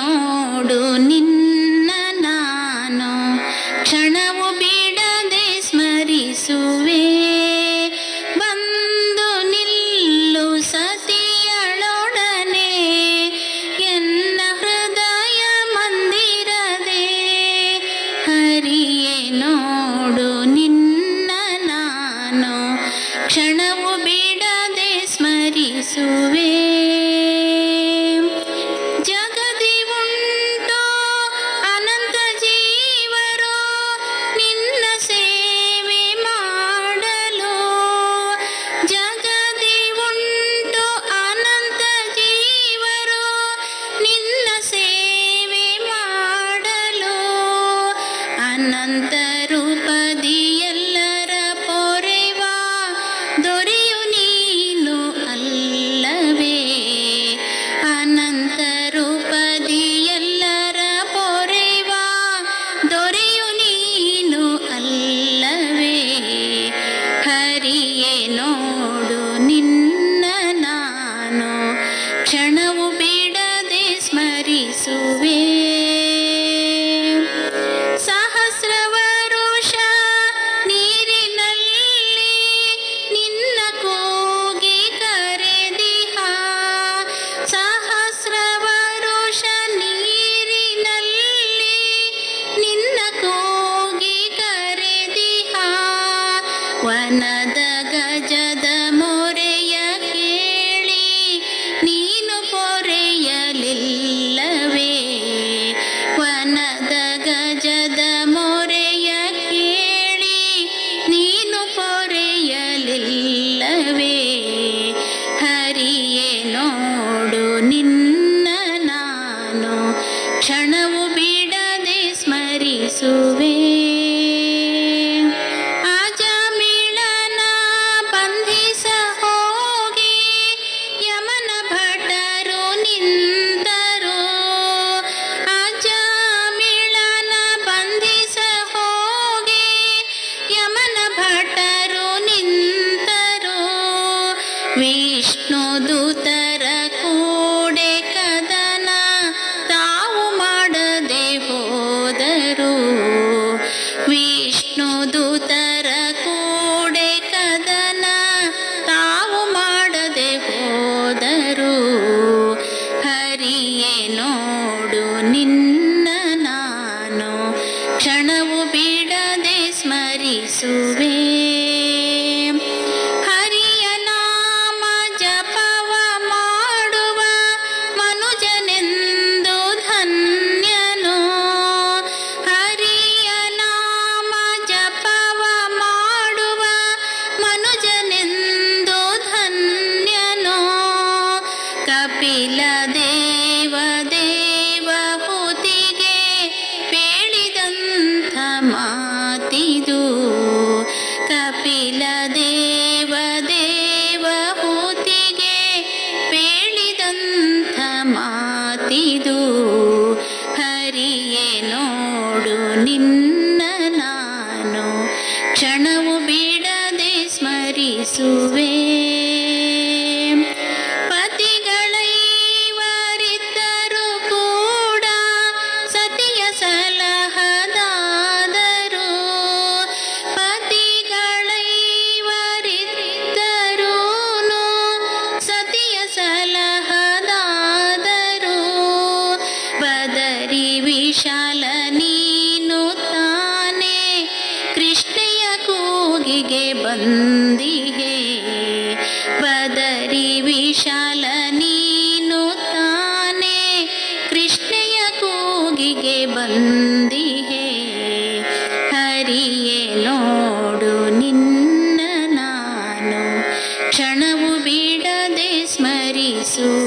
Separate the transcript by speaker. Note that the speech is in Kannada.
Speaker 1: ನೋಡು ನಿನ್ನ ನಾನು ಕ್ಷಣವು ಬಿಡದೆ ಸ್ಮರಿಸುವೆ. ಬಂದು ನಿಲ್ಲು ಸತಿಯಳೊಡನೆ ಎನ್ನ ಹೃದಯ ಮಂದಿರದೆ. ಹರಿಯೇ ನೋಡು ನಿನ್ನ ನಾನು ಕ್ಷಣವು ಬಿಡದೆ ಸ್ಮರಿಸುವೆ. ಜಗದಿ ಉಂಟೋ ಅನಂತ ಜೀವರು ನಿನ್ನ ಸೇವೆ ಮಾಡಲು. ಜಗದಿ ಉಂಟೋ ಅನಂತ ಜೀವರು ನಿನ್ನ ಸೇವೆ ಮಾಡಲು. ಅನಂತ ರೂಪದಿ ಎಲ್ಲರ ಪೊರೆವ ದೊರೆಯು ನೀನು ಅಲ್ಲವೇ. ಅನಂತ ರೂಪದಿ ಎಲ್ಲರ ಪೊರೆವ ದೊರೆಯು ನೀನು ಅಲ್ಲವೇ. ಹರಿಯೇ ನೋಡು ನಿನ್ನ ನಾನು ಕ್ಷಣವು ಬಿಡದೆ ಸ್ಮರಿಸುವೆ. ಸಹಸ್ರ ವರುಷ ನೀರಿನಲ್ಲಿ ನಿನ್ನ ಕೂಗಿ ಕರೆದಿಹ. ಸಹಸ್ರ ವರುಷ ನೀರಿನಲ್ಲಿ ನಿನ್ನ ಕೂಗಿ ಕರೆದಿಹ. ವನದ ಗಜದ ಮೊರೆಯ ಕೇಳಿ ನೀನು ಪೊರೆಯಲಿಲ್ಲವೇ. ವನದ ಗಜದ ಮೊರೆಯ ಕೇಳಿ ನೀನು ಪೊರೆಯಲಿಲ್ಲವೇ. ಹರಿಯೇ ನೋಡು ನಿನ್ನ ನಾನು ಕ್ಷಣವು ಬಿಡದೆ ಸ್ಮರಿಸುವೆ. ಆಜಮಿಳನ ಬಂಧಿಸ ಹೋಗಿ ಯಮನ ಭಟರು ನಿಂತರು. ಆಜಮಿಳನ ಬಂಧಿಸ ಹೋಗಿ ಯಮನ ಭಟರು ನಿಂತರು. ವಿಷ್ಣು ದೂತರ ಕೂಡೆ ಕದನ ತಾವು ಮಾಡದೆ ಹೋದರು. ವಿಷ್ಣು ದೂತರ ಕೂಡೆ ಕದನ ತಾವು ಮಾಡದೆ ಹೋದರು. ಹರಿಯೇ ನೋಡು ನಿನ್ನ ನಾನು ಕ್ಷಣವು ಬಿಡದೆ ಸ್ಮರಿಸುವೆ. ಹರಿಯ ನಾಮ ಜಪವ ಮಾಡುವ ಮನುಜನೆಂದು ಧನ್ಯನು. ಹರಿಯ ನಾಮ ಜಪವ ಮಾಡುವ ಮನುಜನೆಂದು ಧನ್ಯನು. ಕಪಿಲ ದೇವ ದೇವಹೂತಿಗೆ ಹೇಳಿದಂಥ ಮಾತಿದು. ಕಪಿಲ ದೇವ ದೇವಹೂತಿಗೆ ಹೇಳಿದಂಥ ಮಾತಿದು. ಹರಿಯೇ ನೋಡು ನಿನ್ನ ನಾನು ಕ್ಷಣವು ಬಿಡದೆ ಸ್ಮರಿಸುವೆ. ಪತಿಗಳೈವರಿದ್ದರೂ ಕೂಡ ಸತಿಯ ಸಲಹದಾದರು. ಪತಿಗಳೈವರಿದ್ದರೂನು ಸತಿಯ ಸಲಹದಾದರು. ಬದರಿ ವಿಶಾಲ ನೀನು ತಾನೇ ಕೃಷ್ಣೆಯ ಕೂಗಿಗೆ ಬಂದಿಹೆ. ಬದರಿ ವಿಶಾಲ ನೀನು ತಾನೇ ಕೃಷ್ಣೆಯ ಕೂಗಿಗೆ ಬಂದಿಹೆ. ಹರಿಯೇ ನೋಡು ನಿನ್ನ ನಾನು ಕ್ಷಣವು ಬಿಡದೆ ಸ್ಮರಿಸು.